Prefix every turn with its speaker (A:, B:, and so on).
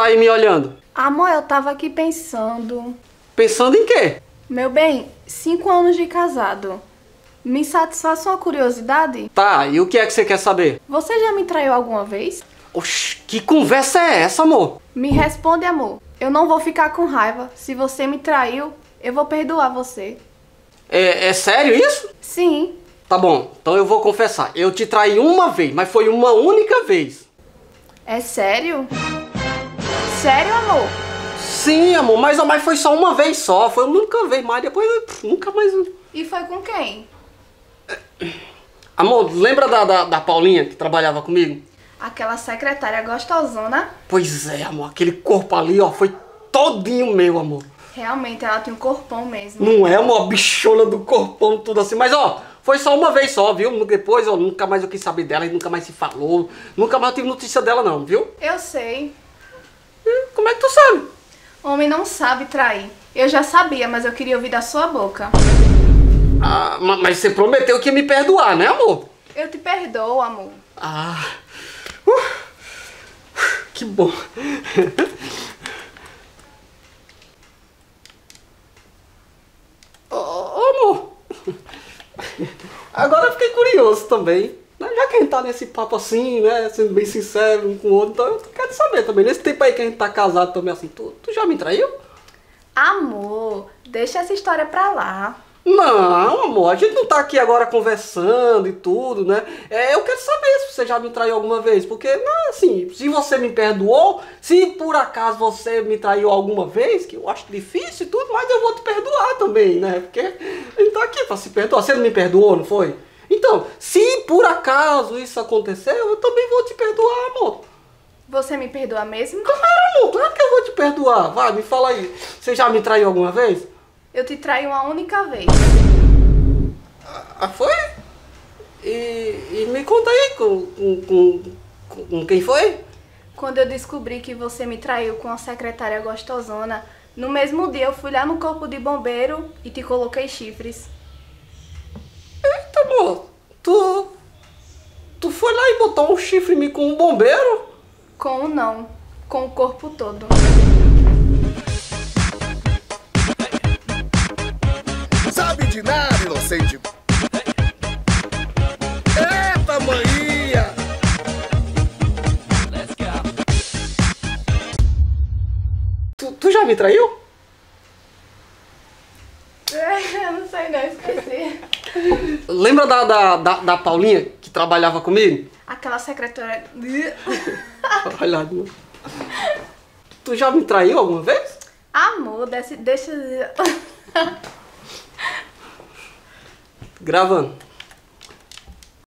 A: aí me olhando?
B: Amor, eu tava aqui pensando.
A: Pensando em quê?
B: Meu bem, 5 anos de casado. Me satisfaz sua curiosidade?
A: Tá, e o que é que você quer saber?
B: Você já me traiu alguma vez?
A: Oxi, que conversa é essa, amor?
B: Me responde, amor. Eu não vou ficar com raiva. Se você me traiu, eu vou perdoar você.
A: É sério isso?
B: Sim.
A: Tá bom, então eu vou confessar. Eu te traí uma vez, mas foi uma única vez.
B: É sério? Sério, amor?
A: Sim, amor, mas foi só uma vez só. Foi uma única vez, mas depois nunca mais...
B: E foi com quem?
A: Amor, lembra da Paulinha que trabalhava comigo?
B: Aquela secretária gostosona.
A: Pois é, amor, aquele corpo ali, ó, foi todinho meu, amor.
B: Realmente, ela tem um corpão mesmo.
A: Não é uma bichona do corpão, tudo assim. Mas, ó, foi só uma vez só, viu? Depois, ó, nunca mais eu quis saber dela, e nunca mais se falou. Nunca mais eu tive notícia dela, não, viu?
B: Eu sei.
A: Como é que tu sabe?
B: Homem não sabe trair. Eu já sabia, mas eu queria ouvir da sua boca.
A: Ah, mas você prometeu que ia me perdoar, né, amor?
B: Eu te perdoo, amor.
A: Ah, que bom. Amor, agora eu fiquei curioso também. Já que a gente tá nesse papo assim, né, sendo bem sincero um com o outro, então eu quero saber também, nesse tempo aí que a gente tá casado também assim, tu já me traiu?
B: Amor, deixa essa história pra lá.
A: Não, amor, a gente não tá aqui agora conversando e tudo, né? Eu quero saber se você já me traiu alguma vez, porque, não, assim, se você me perdoou, se por acaso você me traiu alguma vez, que eu acho difícil e tudo, mas eu vou te perdoar também, né? Porque a gente tá aqui pra se perdoar. Você não me perdoou, não foi? Então, se por acaso isso aconteceu, eu também vou te perdoar, amor.
B: Você me perdoa mesmo?
A: Claro, amor, claro que eu vou te perdoar. Vai, me fala aí, você já me traiu alguma vez?
B: Eu te traí uma única vez.
A: Ah, foi? E me conta aí com quem foi?
B: Quando eu descobri que você me traiu com a secretária gostosona, no mesmo dia eu fui lá no corpo de bombeiro e te coloquei chifres.
A: Eita, amor, tu foi lá e botou um chifre em mim com um bombeiro?
B: Com o não, com o corpo todo.
C: Sabe de nada, inocente. Eita, maninha!
A: Tu já me traiu?
B: Eu não sei não, esqueci.
A: Lembra da Paulinha que trabalhava comigo?
B: Aquela secretária...
A: Olha, amor. Tu já me traiu alguma vez?
B: Amor, deixa...
A: Gravando.